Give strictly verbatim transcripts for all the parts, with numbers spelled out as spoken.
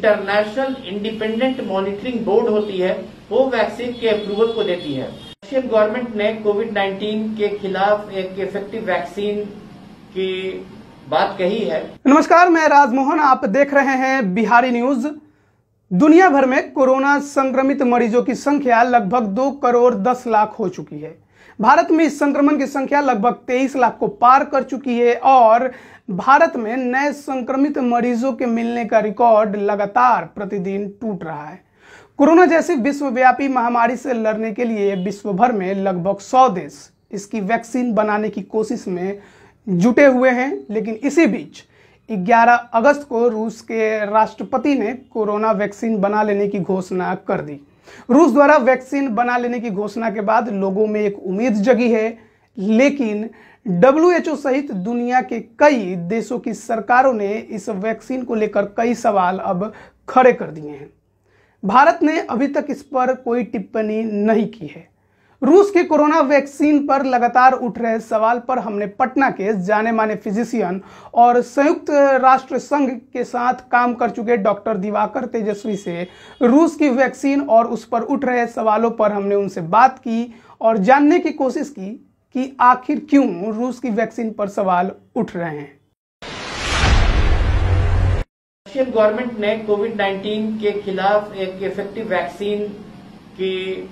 International independent monitoring board होती है, वो वैक्सीन के अप्रूवल को देती है। रशियन गवर्नमेंट ने कोविड नाइन्टीन के खिलाफ एक इफेक्टिव वैक्सीन की बात कही है। नमस्कार, मैं राजमोहन, आप देख रहे हैं बिहारी न्यूज। दुनिया भर में कोरोना संक्रमित मरीजों की संख्या लगभग दो करोड़ दस लाख हो चुकी है। भारत में इस संक्रमण की संख्या लगभग तेईस लाख को पार कर चुकी है और भारत में नए संक्रमित मरीजों के मिलने का रिकॉर्ड लगातार प्रतिदिन टूट रहा है। कोरोना जैसी विश्वव्यापी महामारी से लड़ने के लिए विश्व भर में लगभग सौ देश इसकी वैक्सीन बनाने की कोशिश में जुटे हुए हैं, लेकिन इसी बीच ग्यारह अगस्त को रूस के राष्ट्रपति ने कोरोना वैक्सीन बना लेने की घोषणा कर दी। रूस द्वारा वैक्सीन बना लेने की घोषणा के बाद लोगों में एक उम्मीद जगी है, लेकिन डब्ल्यू एच ओ सहित दुनिया के कई देशों की सरकारों ने इस वैक्सीन को लेकर कई सवाल अब खड़े कर दिए हैं। भारत ने अभी तक इस पर कोई टिप्पणी नहीं की है। रूस के कोरोना वैक्सीन पर लगातार उठ रहे सवाल पर हमने पटना के जाने माने फिजिशियन और संयुक्त राष्ट्र संघ के साथ काम कर चुके डॉक्टर दिवाकर तेजस्वी से रूस की वैक्सीन और उस पर उठ रहे सवालों पर हमने उनसे बात की और जानने की कोशिश की कि आखिर क्यों रूस की वैक्सीन पर सवाल उठ रहे हैं। रशियन गवर्नमेंट ने कोविड नाइन्टीन के खिलाफ एक इफेक्टिव वैक्सीन की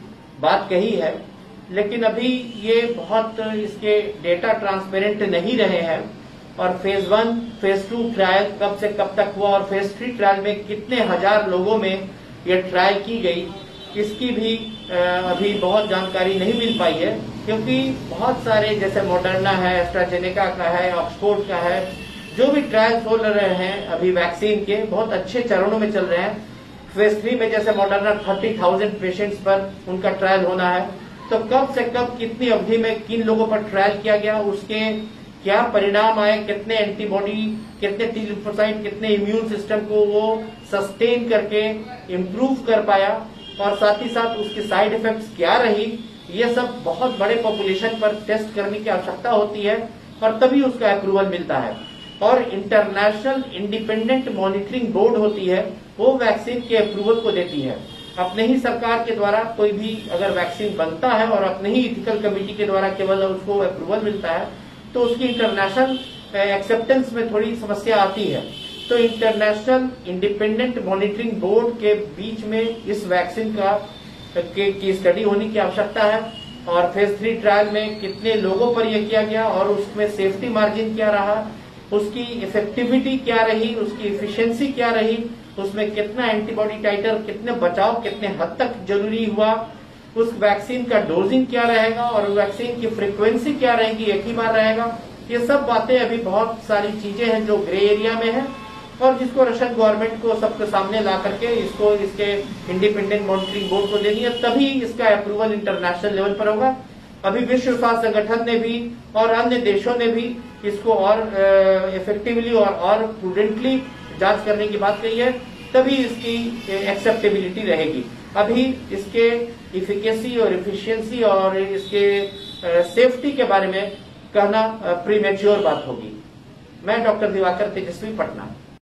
बात कही है, लेकिन अभी ये बहुत इसके डेटा ट्रांसपेरेंट नहीं रहे हैं और phase one phase two trial कब से कब तक हुआ और फेज थ्री ट्रायल में कितने हजार लोगों में ये ट्रायल की गई, इसकी भी अभी बहुत जानकारी नहीं मिल पाई है। क्योंकि बहुत सारे जैसे मॉडर्ना है, एस्ट्राजेनेका का है, ऑक्सफोर्ड का है, जो भी ट्रायल्स हो रहे हैं अभी वैक्सीन के बहुत अच्छे चरणों में चल रहे हैं। फेज थ्री में जैसे मॉडर्ना थर्टी थाउजेंड पेशेंट्स पर उनका ट्रायल होना है, तो कब से कब कितनी अवधि में किन लोगों पर ट्रायल किया गया, उसके क्या परिणाम आए, कितने एंटीबॉडी, कितने टी लिम्फोसाइट, कितने इम्यून सिस्टम को वो सस्टेन करके इम्प्रूव कर पाया और साथ ही साथ उसके साइड इफेक्ट्स क्या रही, ये सब बहुत बड़े पॉपुलेशन पर टेस्ट करने की आवश्यकता होती है और तभी उसका अप्रूवल मिलता है। और इंटरनेशनल इंडिपेंडेंट मॉनिटरिंग बोर्ड होती है, वो वैक्सीन के अप्रूवल को देती है। अपने ही सरकार के द्वारा कोई भी अगर वैक्सीन बनता है और अपने ही इथिकल कमेटी के द्वारा केवल उसको अप्रूवल मिलता है तो उसकी इंटरनेशनल एक्सेप्टेंस में थोड़ी समस्या आती है। तो इंटरनेशनल इंडिपेंडेंट मॉनिटरिंग बोर्ड के बीच में इस वैक्सीन का के, की स्टडी होने की आवश्यकता है और फेज थ्री ट्रायल में कितने लोगों पर यह किया गया और उसमें सेफ्टी मार्जिन क्या रहा, उसकी इफेक्टिविटी क्या रही, उसकी इफिशियंसी क्या रही, उसमें कितना एंटीबॉडी टाइटर, कितने बचाव कितने हद तक जरूरी हुआ, उस वैक्सीन का डोजिंग क्या रहेगा और वैक्सीन की फ्रीक्वेंसी क्या रहेगी, एक ही बार रहेगा। ये सब बातें अभी बहुत सारी चीजें हैं जो ग्रे एरिया में है और जिसको रशियन गवर्नमेंट को सबके सामने ला करके इसको इसके इंडिपेंडेंट मॉनिटरिंग बोर्ड को देनी है, तभी इसका अप्रूवल इंटरनेशनल लेवल पर होगा। अभी विश्व स्वास्थ्य संगठन ने भी और अन्य देशों ने भी इसको और इफेक्टिवली और और प्रूडेंटली जांच करने की बात कही है, तभी इसकी एक्सेप्टेबिलिटी रहेगी। अभी इसके इफिकेसी और इफिशियंसी और इसके सेफ्टी के बारे में कहना प्रीमेच्योर बात होगी। मैं डॉक्टर दिवाकर तेजस्वी, पटना।